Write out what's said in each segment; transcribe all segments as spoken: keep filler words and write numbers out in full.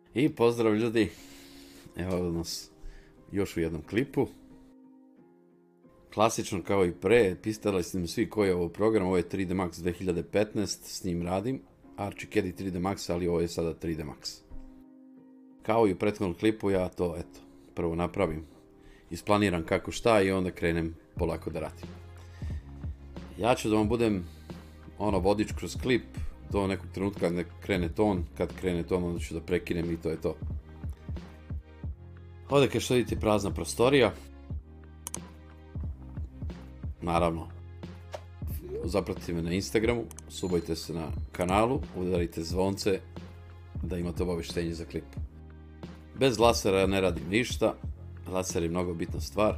I pozdrav ljudi, evo nas još u jednom klipu. Klasično kao i pre, pisali ste mi svi koji je ovo program, ovo je tri D Max dve hiljade petnaest, s njim radim. Archie Caddy tri D Max, ali ovo je sada tri D Max. Kao i u prethodnom klipu, ja to, eto, prvo napravim, isplaniram kako šta i onda krenem polako da radim. Ja ću da vam budem ono vodič kroz klip do nekog trenutka kad ne krene ton, kad krene ton onda ću da prekinem i to je to. Ovdje kao što vidite prazna prostorija. Naravno, zapratite me na Instagramu, subojte se na kanalu, udarite zvonce da imate obaveštenje za klip. Bez lasera ne radim ništa, laser je mnogo bitna stvar.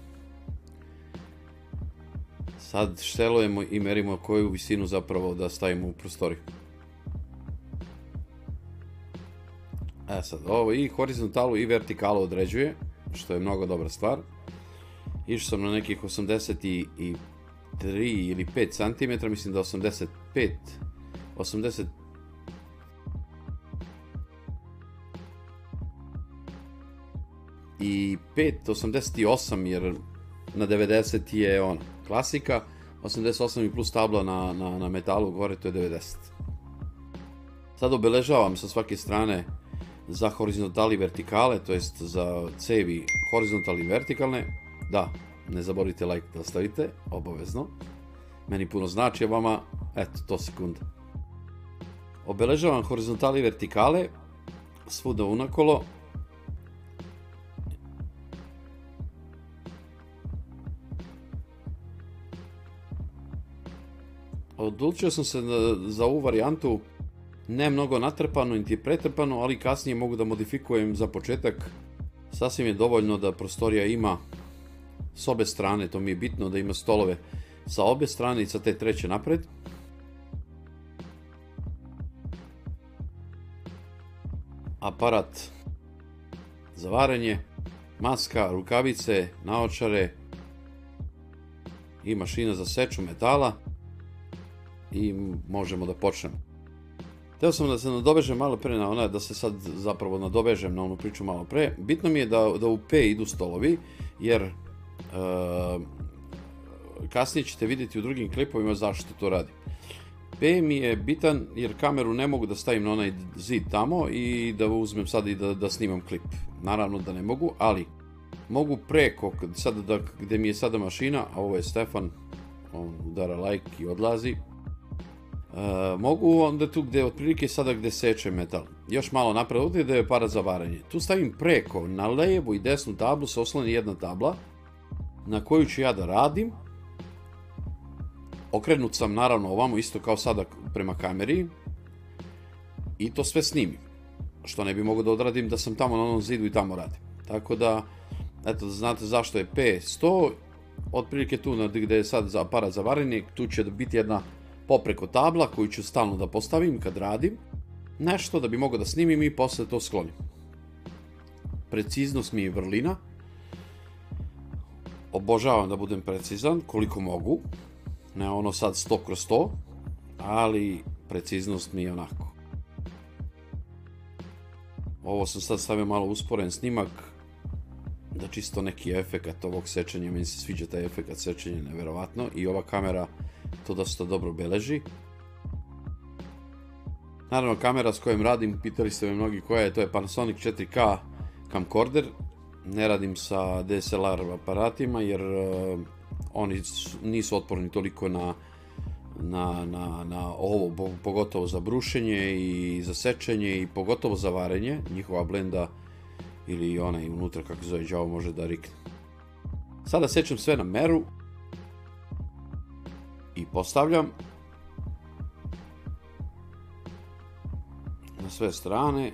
Sad štelujemo i merimo koju visinu zapravo da stavimo u prostoriju. E sad, ovo i horizontalu i vertikalu određuje, što je mnogo dobra stvar. Išao sam na nekih osamdeset tri ili pet centimetara, mislim da osamdeset pet, osamdeset i pet, osamdeset osam, jer na devedeset je ono, klasika, osamdeset osam i plus tabla na, na, na metalu gore, to je devedeset. Sad obeležavam sa svake strane za horizontali i vertikale, to jest za cevi horizontalne i vertikalne. Da, ne zaboravite like da stavite, obavezno. Meni puno znači, a vama, eto, to sekunda. Obeležavam horizontali i vertikale, svuda unakolo. Odlučio sam se za ovu varijantu, ne mnogo natrpano, niti pretrpano, ali kasnije mogu da modifikujem za početak. Sasvim je dovoljno da prostorija ima s obe strane, to mi je bitno da ima stolove sa obe strane i sa te treće napred. Aparat za varenje, maska, rukavice, naočare i mašina za seču metala i možemo da počnemo. Hteo sam da se nadovežem malo pre na ona, da se sad zapravo nadovežem na onu priču malo pre. Bitno mi je da, da u P idu stolovi, jer e, kasnije ćete vidjeti u drugim klipovima zašto to radim. P mi je bitan jer kameru ne mogu da stavim na onaj zid tamo i da uzmem sad i da, da snimam klip. Naravno da ne mogu, ali mogu preko, sada da, gde mi je sada mašina, a ovo je Stefan, on udara like i odlazi. Uh, mogu onda tu gde otprilike sada gde seče metal još malo napred, ovdje da je aparat za varanje, tu stavim preko na levu i desnu tablu se osloni jedna tabla na koju ću ja da radim. Okrenut sam naravno ovamo isto kao sada prema kameri i to sve snimim, što ne bi mogao da odradim da sam tamo na onom zidu i tamo radim. Tako da, eto, da znate zašto je P sto, otprilike tu gde je sad za aparat za varanje, tu će biti jedna popreko tabla koju ću stalno da postavim kad radim nešto da bi mogao da snimim i posle to sklonim. Preciznost mi je vrlina, obožavam da budem precizan koliko mogu, ne ono sad sto kroz sto, ali preciznost mi je onako. Ovo sam sad stavio malo usporen snimak da čisto neki efekat ovog sečenja, meni se sviđa taj efekat sečenja, neverovatno, i ova kamera to dosta dobro beleži. Naravno, kamera s kojom radim, pitali ste me mnogi koja je, to je Panasonic četiri K camcorder. Ne radim sa D S L R aparatima jer uh, oni nisu otporni toliko na, na, na, na ovo, pogotovo za brušenje i za sečenje i pogotovo za varenje. Njihova blenda ili onaj unutra, kako zove đavo, može da rikne. Sada sečem sve na meru i postavljam na sve strane.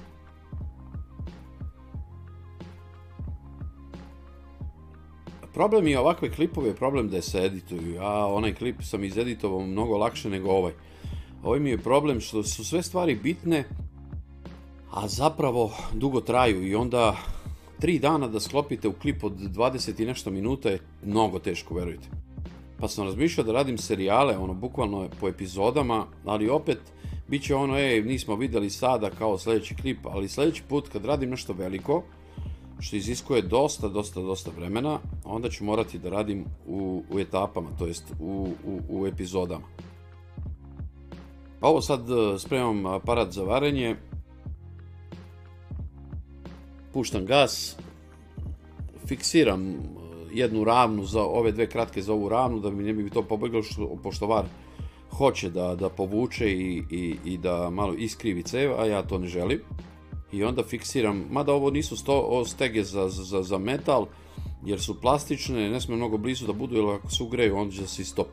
Problem je ovakve klipove, problem da se edituju, a onaj klip sam izeditovao mnogo lakše nego ovaj. Ovaj mi je problem što su sve stvari bitne, a zapravo dugo traju i onda tri dana da sklopite u klip od dvadeset i nešto minuta je mnogo teško, verujte. Pa sam razmišljao da radim serijale, ono, bukvalno po epizodama, ali opet Biće ono, ej, nismo vidjeli sada kao sljedeći klip, ali sljedeći put kad radim nešto veliko, što iziskuje dosta, dosta, dosta vremena, onda ću morati da radim u, u etapama, to jest u, u, u epizodama. Ovo sad spremam aparat za varenje, puštam gas, fiksiram jednu ravnu za ove dve kratke za ovu ravnu, da mi ne bi to pobeglo, pošto var hoće da, da povuče i, i, i da malo iskrivi cev, a ja to ne želim. I onda fiksiram, mada ovo nisu sto, stege za, za, za metal, jer su plastične, ne smije mnogo blizu da budu, jer ako se ugreju, onda će se istope.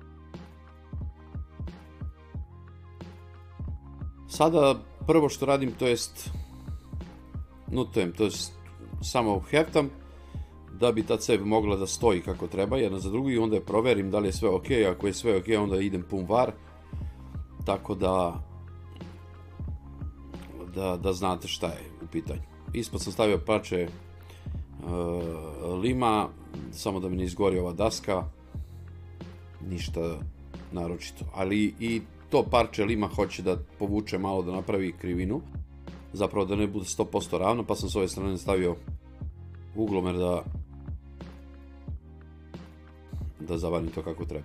Sada prvo što radim, to jest nutujem, to jest samo heftam, da bi ta cev mogla da stoji kako treba, jedna za drugu, i onda je proverim da li je sve ok, ako je sve ok, onda idem pun var, tako da Da, da znate šta je u pitanju. Ispod sam stavio parče uh, lima, samo da mi ne izgori ova daska, ništa naročito. Ali i to parče lima hoće da povuče malo, da napravi krivinu, zapravo da ne bude sto posto ravno, pa sam s ove strane stavio uglomer da da zavarim to kako treba.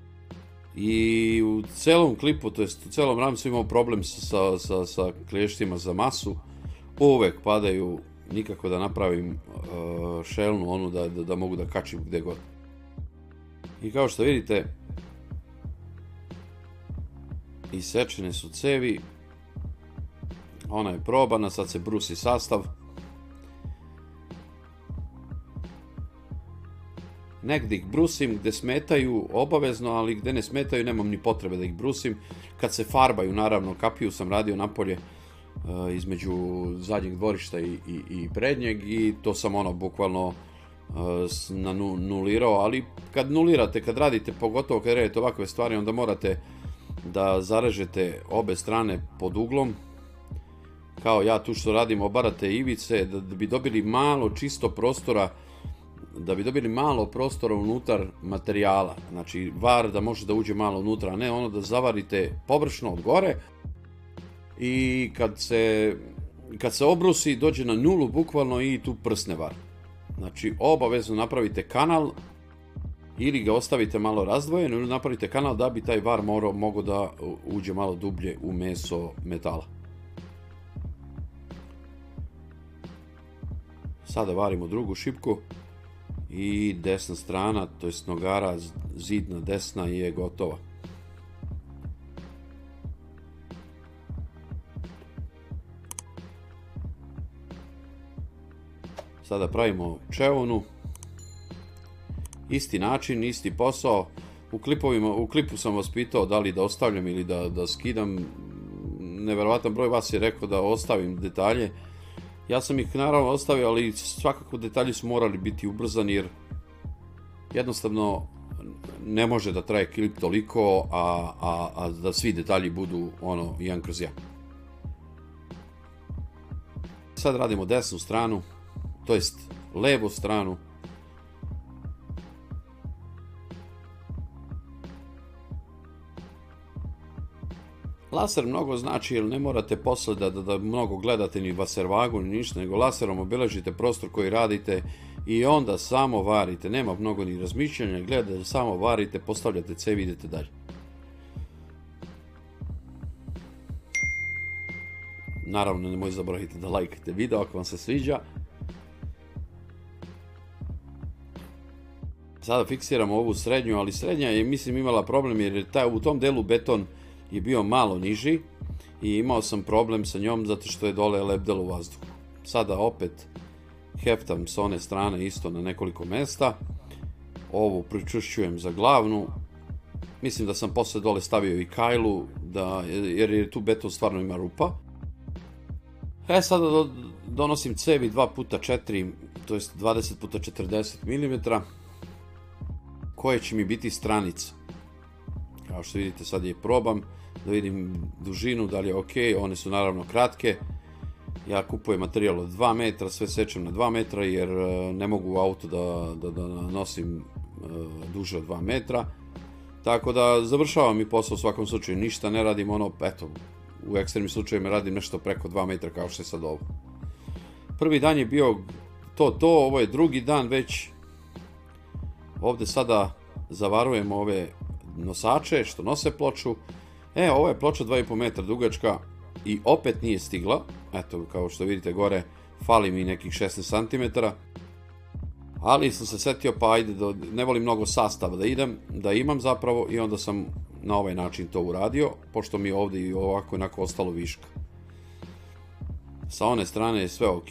I u celom klipu, to jest u celom ramcu imao problem sa, sa, sa klještima za masu. Uvek padaju, nikako da napravim uh, šelnu onu da, da, da mogu da kačim gde god. I kao što vidite, isečene su cevi, ona je probana, sad se brusi sastav. Negdje ih brusim gdje smetaju obavezno, ali gdje ne smetaju nemam ni potrebe da ih brusim. Kad se farbaju, naravno, kapiju sam radio napolje uh, između zadnjeg dvorišta i, i, i prednjeg, i to sam ono bukvalno uh, nanulirao, ali kad nulirate, kad radite, pogotovo kad radite ovakve stvari, onda morate da zarežete obe strane pod uglom, kao ja tu što radim, obarate ivice, da, da bi dobili malo čisto prostora, da bi dobili malo prostora unutar materijala, znači var da može da uđe malo unutra, a ne ono da zavarite površno od gore, i kad se, kad se obrusi dođe na nulu bukvalno i tu prsne var. Znači obavezno napravite kanal, ili ga ostavite malo razdvojeno, ili napravite kanal da bi taj var morao, mogo da uđe malo dublje u meso metala. Sada varimo drugu šipku i desna strana, to jest nogara zidna desna, je gotova. Sada pravimo čevonu. Isti način, isti posao. U klipovima, u klipu sam vas pitao da li da ostavljam ili da, da skidam. Neverovatan broj vas je rekao da ostavim detalje. Ja sam ih naravno ostavio, ali svakako detalji su morali biti ubrzani, jer jednostavno ne može da traje klip toliko, a, a, a da svi detalji budu ono jedan kroz jedan. Sad radimo desnu stranu, to jest levu stranu. Laser mnogo znači, jer ne morate posle da, da, da mnogo gledate ni vaservagu ni ništa, nego laserom obilažite prostor koji radite i onda samo varite. Nema mnogo ni razmišljanja, gledate, samo varite, postavljate cevi i idete dalje. Naravno, nemoj zaboravite da lajkate video ako vam se sviđa. Sada fiksiramo ovu srednju, ali srednja je, mislim, imala problem jer je taj, u tom delu beton je bio malo niži i imao sam problem sa njom zato što je dole lebdelo u vazduhu. Sada opet heftam s one strane isto na nekoliko mesta. Ovu pričušćujem za glavnu. Mislim da sam posle dole stavio i kajlu, da, jer je tu beton stvarno ima rupa. E sada do, donosim cevi dva puta četiri, to jest dvadeset puta četrdeset milimetara, koje će mi biti stranica. Kao što vidite, sad je probam da vidim dužinu, da li je ok, one su naravno kratke. Ja kupujem materijal od dva metra, sve sečem na dva metra jer ne mogu u auto da, da, da nosim duže od dva metra. Tako da završavam i posao u svakom slučaju, ništa ne radim ono, eto, u ekstremnim slučajima radim nešto preko dva metra kao što je sad ovo. Prvi dan je bio to, to, ovo je drugi dan već. Ovdje sada zavarujem ove nosače što nose ploču. E, ovo je ploča dva i po metra dugačka i opet nije stigla. Eto, kao što vidite gore, fali mi nekih šesnaest centimetara. Ali sam se setio, pa ajde, da, ne volim mnogo sastava da idem, da imam zapravo, i onda sam na ovaj način to uradio, pošto mi je ovdje i ovako onako ostalo viška. Sa one strane je sve ok.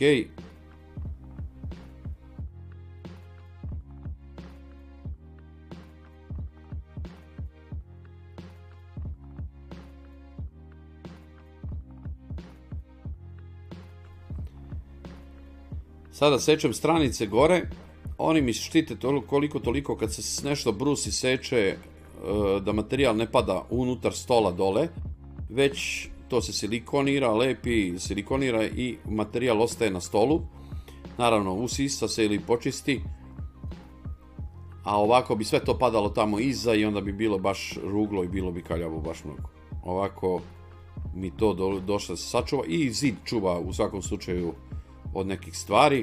Sada sečem stranice gore, oni mi štite koliko toliko kad se nešto brusi, seče, da materijal ne pada unutar stola dole, već to se silikonira, lepi, silikonira i materijal ostaje na stolu. Naravno, usisa se ili počisti, a ovako bi sve to padalo tamo iza i onda bi bilo baš ruglo i bilo bi kaljavo baš mnogo. Ovako mi to do, došlo se sačuva i zid čuva u svakom slučaju od nekih stvari.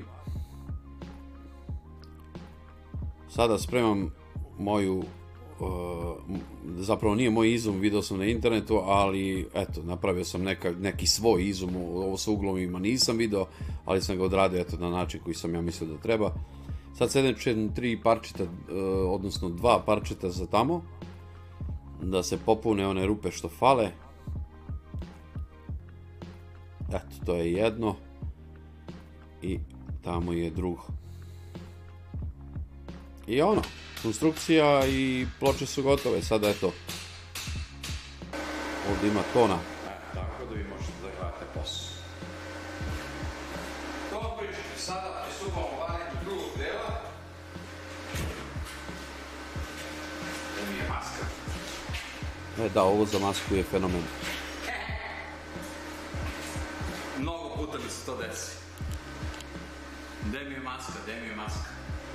Sada spremam moju, uh, zapravo nije moj izum, vidio sam na internetu, ali eto, napravio sam neka, neki svoj izum, ovo sa uglovima nisam video, ali sam ga odradio eto, na način koji sam ja mislio da treba. Sad sedem tri parčeta, uh, odnosno dva parčeta za tamo, da se popune one rupe što fale. Eto, to je jedno. I tamo je drugo. I ono, konstrukcija i ploče su gotove. Sada eto, ovdje ima tona. E, tako da vi možete da gledate posao. To pričati, sada pristupamo varenju drugog dela. Da mi je maska. E da, ovo za masku je fenomen. Mnogo puta mi se to desi. Gde mi je maska, gde mi je maska?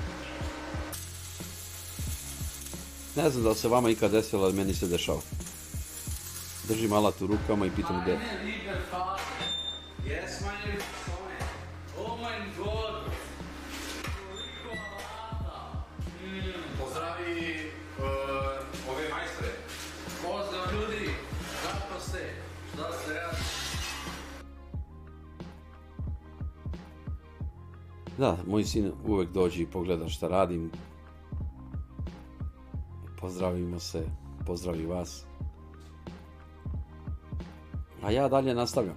Ne znam da li se vama ikad desilo, ali meni se dešava. Držim alat u rukama i pitam gde. Meine liebe Vater, yes, meine liebe Freunde, oh mein Gott, koliko alata. Pozdravi uh, ove majstre. Pozdrav ljudi, kako ste, šta ste radili? Da, moj sin uvek dođe i pogleda šta radim. Pozdravimo se, pozdravi vas. A ja dalje nastavljam.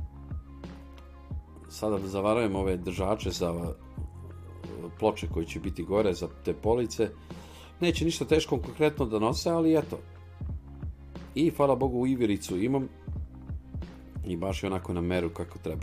Sada da zavarujem ove držače za ploče koji će biti gore, za te police. Neće ništa teško konkretno da nose, ali eto. I hvala Bogu ivericu imam. I baš je onako na meru kako treba.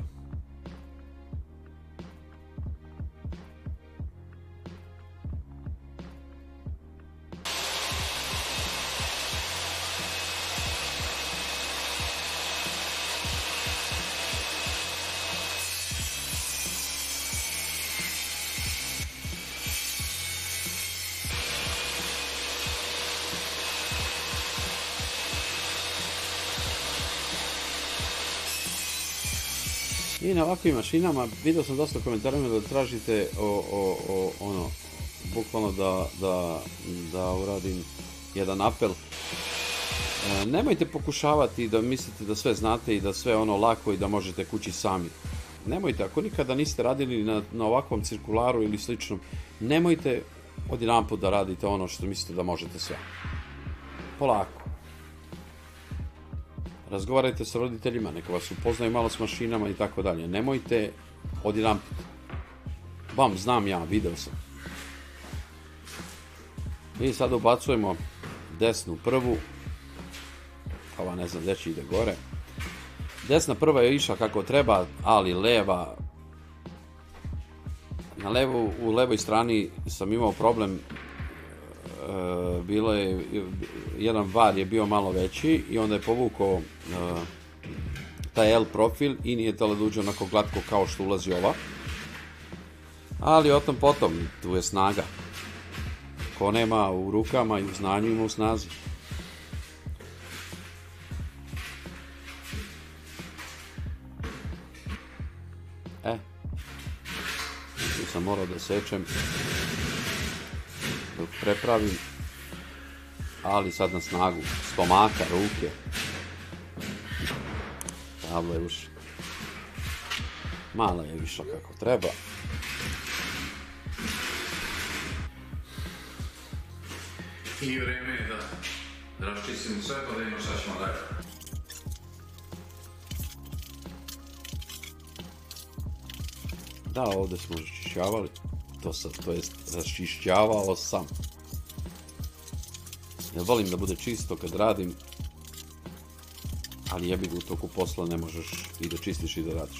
I na ovakvim mašinama vidio sam dosta komentarima da tražite o, o, o ono, bukvalno da, da, da uradim jedan apel. E, nemojte pokušavati da mislite da sve znate i da sve ono lako i da možete kući sami. Nemojte, ako nikada niste radili na, na ovakvom cirkularu ili sličnom, nemojte odjedanput da radite ono što mislite da možete sve. Polako. Razgovarajte sa roditeljima, neka vas upoznaju malo s mašinama i tako dalje. Nemojte odjedanput. Bam, znam ja, video sam. I sad ubacujemo desnu prvu. Ova ne znam gdje će ide gore. Desna prva je išla kako treba, ali leva... Na levu, u levoj strani sam imao problem. E, bilo je, jedan var je bio malo veći i onda je povukao e, taj L profil i nije tele da uđe onako glatko kao što ulazi ova. Ali o tom potom, tu je snaga. Ko nema u rukama i u znanju ima u snazi. E, tu sam morao da sečem dok prepravim, ali sad na snagu stomaka, ruke, table uši. Mala je više kako treba. I vreme je da raščistimo sve pa da imamo šta ćemo dalje. Da, ovdje smo raščišćavali, to, sam, to jest raščišćavao sam. Ja volim da bude čisto kad radim, ali jebi ga u toku posla ne možeš i da čistiš i da radiš.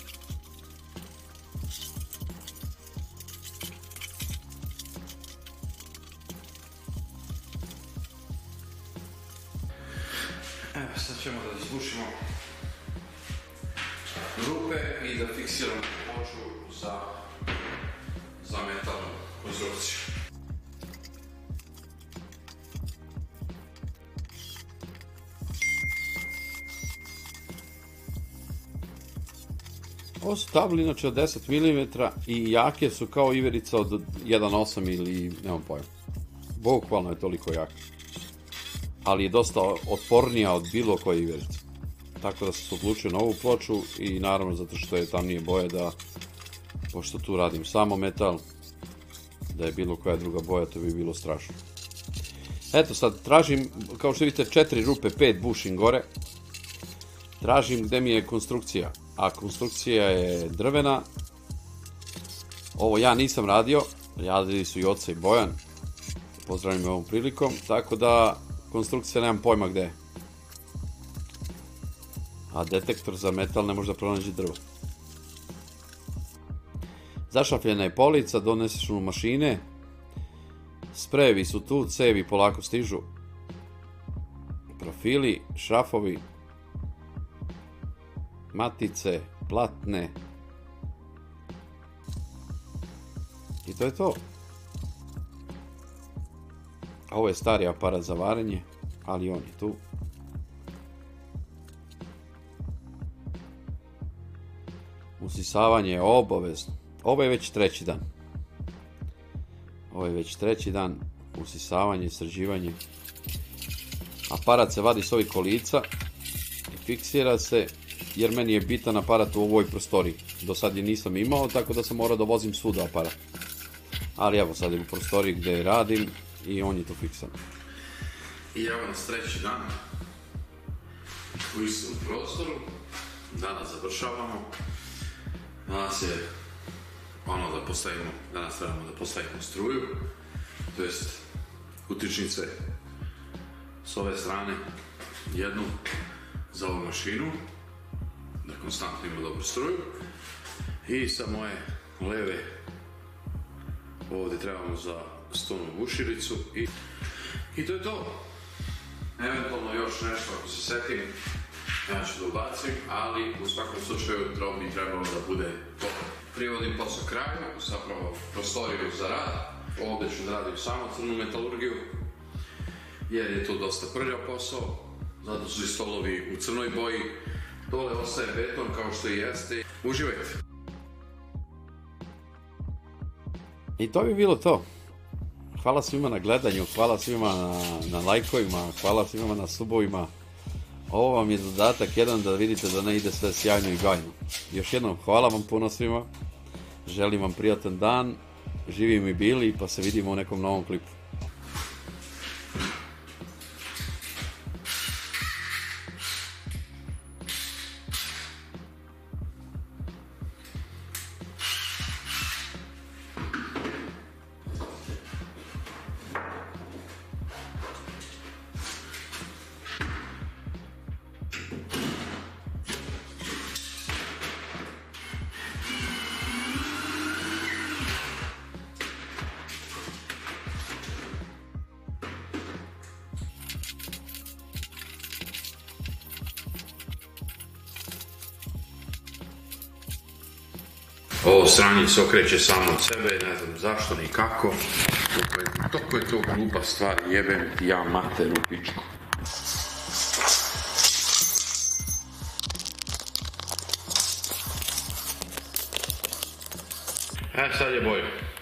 Evo, sad ćemo da izbušimo rupe i da fiksiramo ploču za, za metalnu konstrukciju. Ovo su table inače od deset milimetara i jake su kao iverica od jedan zarez osam ili nemam pojma. Bukvalno je toliko jaka. Ali je dosta otpornija od bilo koje iverice. Tako da sam se odlučio na ovu ploču i naravno zato što je tamnije boje da, pošto tu radim samo metal, da je bilo koja druga boja to bi bilo strašno. Eto sad tražim, kao što vidite četiri rupe, pet bušim gore. Tražim gde mi je konstrukcija, a konstrukcija je drvena. Ovo ja nisam radio, radili su i Oca i Bojan, pozdravim ovom prilikom, tako da konstrukcija nemam pojma gde je. A detektor za metal ne može da pronađe drvo. Zašrafljena je polica, doneseš u mašine. Sprejevi su tu, cevi polako stižu. Profili, šrafovi, matice, platne. I to je to. Ovo je stari aparat za varenje, ali on je tu. Usisavanje je obavezno. Ovo je već treći dan. Ovo je već treći dan. Usisavanje, sređivanje. Aparat se vadi s ovih kolica i fiksira se, jer meni je bitan aparat u ovoj prostoriji. Do sad je nisam imao, tako da sam morao da vozim svuda aparat. Ali evo sad je u prostoriji gdje radim i on je tu fiksan. I evo nas treći dan u istom prostoru. Danas završavamo. Danas je ono da postavimo, danas trebamo da postavimo struju, to jest utičnice s ove strane, jednu za ovu mašinu, da konstantno ima dobru struju, i sa moje leve ovdje trebamo za stonu bušilicu i, i to je to. Eventualno još nešto ako se setim, ja ću da ubacim, ali u svakom slučaju drop bi trebalo da bude to. Privodim posao kraju, zapravo prostoriju za rad. Ovdje ću da radim samo crnu metalurgiju, jer je to dosta prljav posao, zato su i stolovi u crnoj boji. Dole ostaje beton kao što i jeste. Uživajte! I to bi bilo to. Hvala svima na gledanju, hvala svima na, na lajkovima, hvala svima na subovima. Ovo vam je zadatak jedan da vidite da ne ide sve sjajno i bajno. Još jednom hvala vam puno svima, želim vam prijatan dan, živi mi bili, pa se vidimo u nekom novom klipu. Ovo sranje se okreće samo od sebe, ne znam zašto ni kako. Toko je, toko je to glupa stvar, jebem ti ja mater u pičku. E, sad je bolje.